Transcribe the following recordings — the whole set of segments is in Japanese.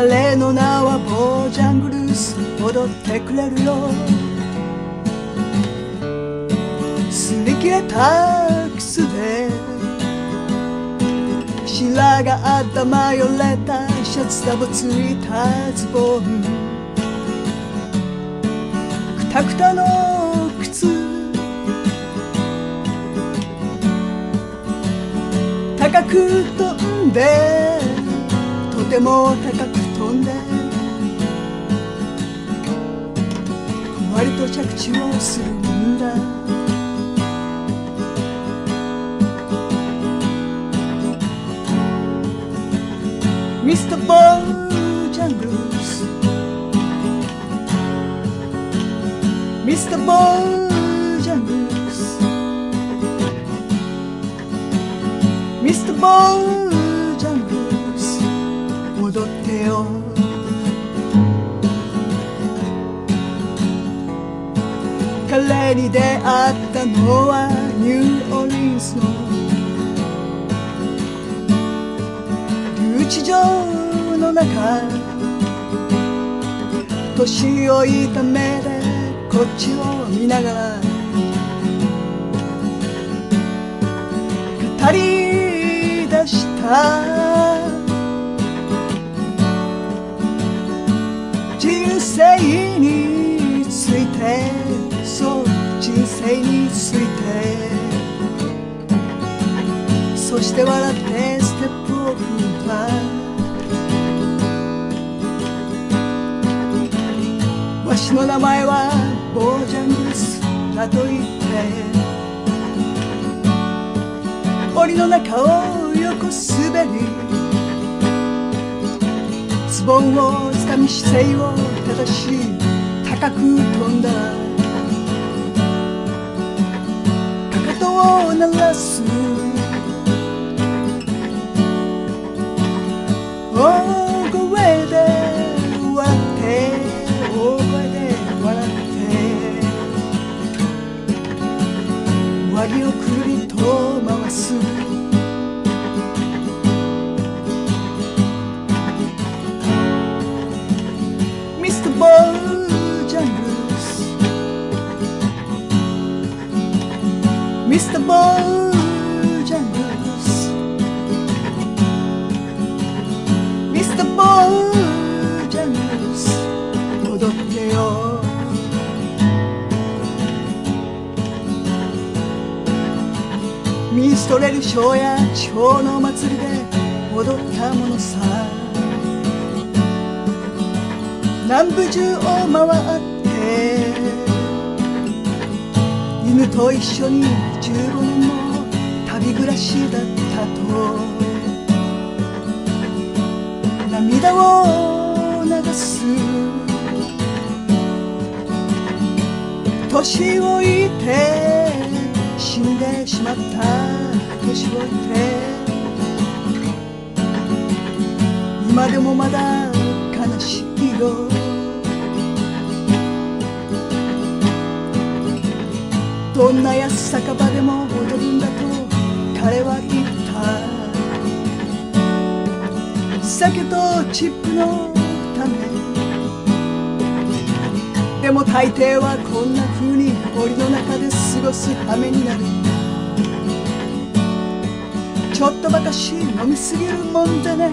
彼の名はボージャングルース、踊ってくれるよ。擦り切れた靴で白髪頭よれたシャツダボついたズボン、くたくたの靴、高く飛んでとても高く飛んでふわりと着地をするんだ。ミスターボージャングルース、ミスターボージャングルース、ミスターボージャングルース、踊ってよ。彼に出会ったのはニューオーリンスの留置場の中、年老いた目でこっちを見ながら語り出した。人生について、そう人生について、そして笑ってステップを踏んだ。わしの名前はボージャングルスだと言って檻の中を横滑り、ズボンをつかみ姿勢を正し高く飛んだ。かかとを鳴らす大声で笑って、大声で笑って、上着をくるりと回す。ミスターボージャングルース、ミスターボージャングルース、ミスターボージャングルース、踊ってよ。ミンストレルショーや地方の祭りで踊ったものさ。南部中を回って犬と一緒に15年の旅暮らしだったと涙を流す。年老いて死んでしまった、年老いて今でもまだ悲しいよ。どんな安酒場でも踊るんだと彼は言った。酒とチップのためでも大抵はこんな風に檻の中で過ごす羽目になる。ちょっとばかし飲みすぎるもんでね。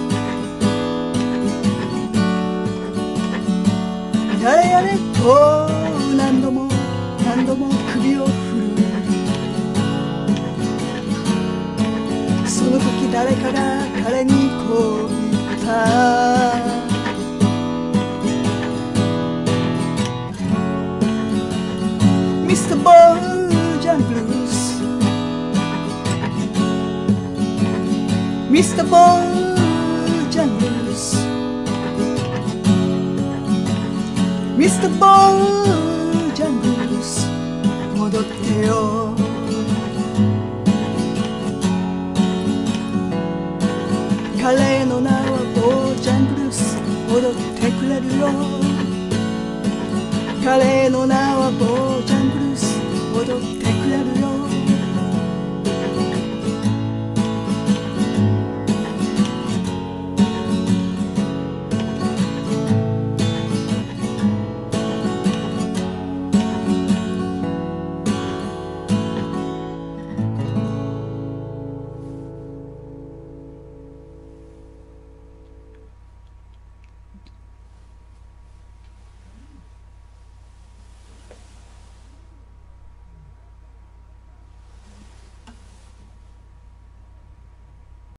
やれやれと何度も何度も首を振る。その時誰かが彼にこう言った。ミスターボージャングルース、ミスターボージャングルース、ミスターボージャングルース、踊ってよ。彼の名はボージャングルース、踊ってくれるよ。彼の名はボージャングルース、踊ってくれるよ。